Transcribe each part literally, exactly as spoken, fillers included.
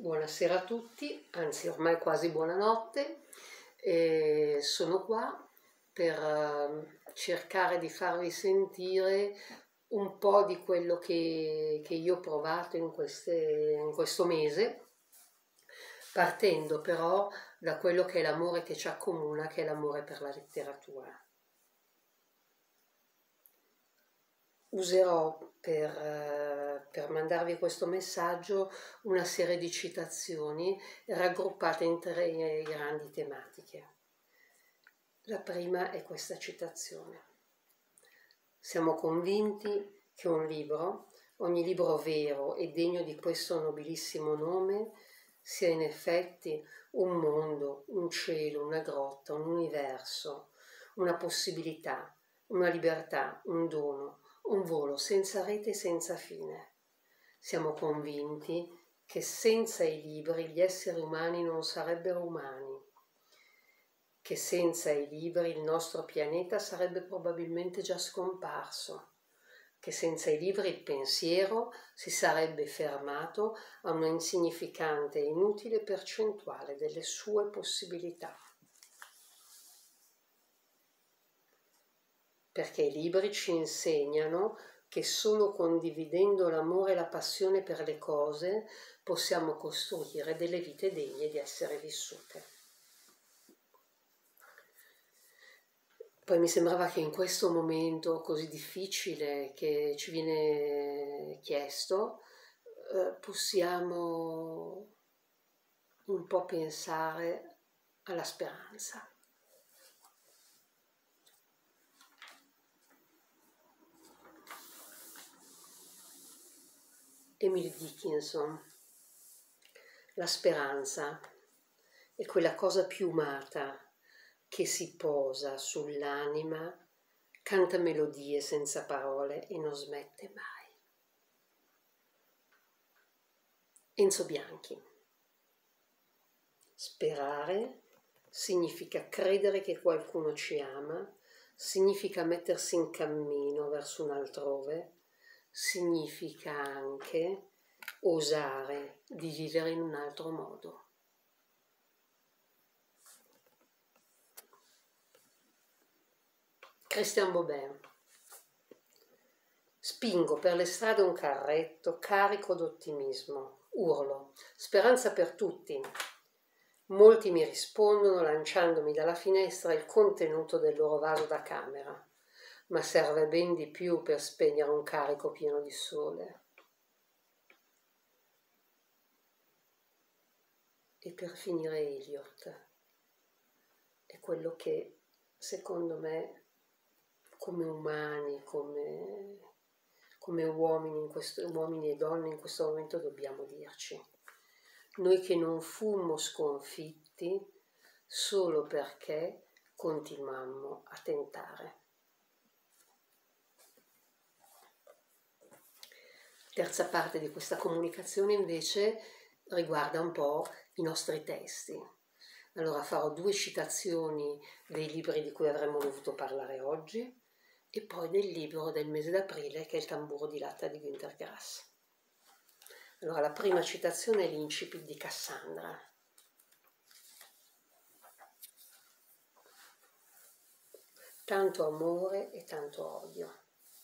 Buonasera a tutti, anzi ormai quasi buonanotte. E sono qua per eh, cercare di farvi sentire un po' di quello che, che io ho provato in, queste, in questo mese, partendo però da quello che è l'amore che ci accomuna, che è l'amore per la letteratura. Userò per, eh, per mandarvi questo messaggio una serie di citazioni raggruppate in tre grandi tematiche. La prima è questa citazione. Siamo convinti che un libro, ogni libro vero e degno di questo nobilissimo nome, sia in effetti un mondo, un cielo, una grotta, un universo, una possibilità, una libertà, un dono, un volo senza rete e senza fine. Siamo convinti che senza i libri gli esseri umani non sarebbero umani, che senza i libri il nostro pianeta sarebbe probabilmente già scomparso, che senza i libri il pensiero si sarebbe fermato a una insignificante e inutile percentuale delle sue possibilità. Perché i libri ci insegnano che solo condividendo l'amore e la passione per le cose possiamo costruire delle vite degne di essere vissute. Poi mi sembrava che in questo momento così difficile che ci viene chiesto, eh, possiamo un po' pensare alla speranza. Emily Dickinson: la speranza è quella cosa piumata che si posa sull'anima, canta melodie senza parole e non smette mai. Enzo Bianchi: sperare significa credere che qualcuno ci ama, significa mettersi in cammino verso un altrove, significa anche osare di vivere in un altro modo. Christian Bobin: spingo per le strade un carretto carico d'ottimismo, urlo, speranza per tutti. Molti mi rispondono lanciandomi dalla finestra il contenuto del loro vaso da camera, ma serve ben di più per spegnere un carico pieno di sole. E per finire Eliot è quello che, secondo me, come umani, come, come uomini, in questo, uomini e donne in questo momento dobbiamo dirci. Noi che non fummo sconfitti solo perché continuammo a tentare. Terza parte di questa comunicazione invece riguarda un po' i nostri testi. Allora farò due citazioni dei libri di cui avremmo dovuto parlare oggi e poi del libro del mese d'aprile che è Il tamburo di latta di Günter Grass. Allora la prima citazione è l'incipit di Cassandra. Tanto amore e tanto odio.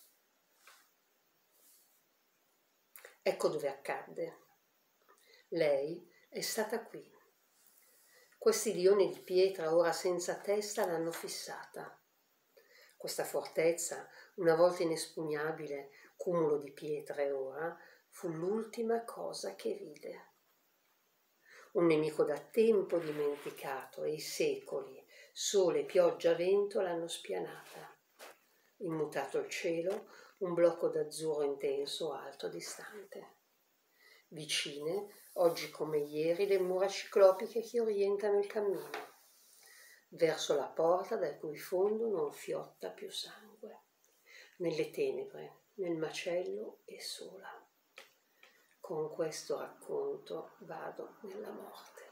Ecco dove accadde. Lei è stata qui. Questi lioni di pietra ora senza testa l'hanno fissata. Questa fortezza, una volta inespugnabile, cumulo di pietre ora, fu l'ultima cosa che vide. Un nemico da tempo dimenticato e i secoli, sole, pioggia, vento l'hanno spianata. Immutato il cielo, un blocco d'azzurro intenso, alto, distante. Vicine, oggi come ieri, le mura ciclopiche che orientano il cammino, verso la porta dal cui fondo non fiotta più sangue, nelle tenebre, nel macello e sola. Con questo racconto vado nella morte.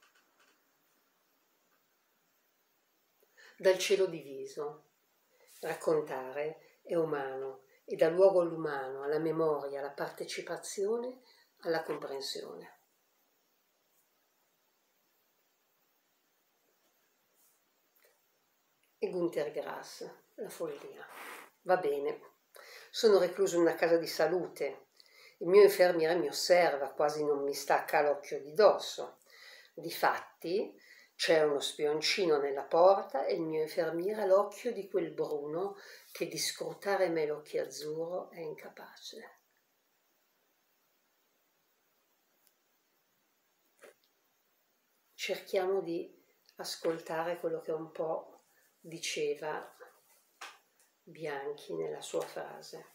Dal cielo diviso. Raccontare è umano e dà luogo all'umano, alla memoria, alla partecipazione, alla comprensione. e Günter Grass, la follia. Va bene, sono recluso in una casa di salute, il mio infermiere mi osserva, quasi non mi stacca l'occhio di dosso. Difatti c'è uno spioncino nella porta e il mio infermiere ha l'occhio di quel Bruno che di scrutare me l'occhio azzurro è incapace. Cerchiamo di ascoltare quello che un po' diceva Bianchi nella sua frase,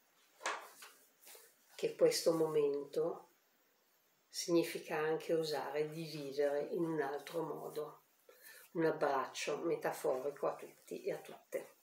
che questo momento significa anche osare di vivere in un altro modo. Un abbraccio metaforico a tutti e a tutte.